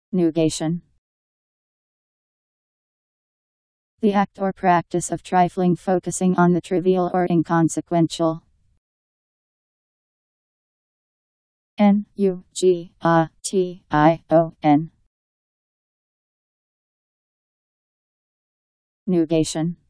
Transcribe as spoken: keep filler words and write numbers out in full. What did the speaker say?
Nugation. The act or practice of trifling, focusing on the trivial or inconsequential. N U G A T I O N. Nugation.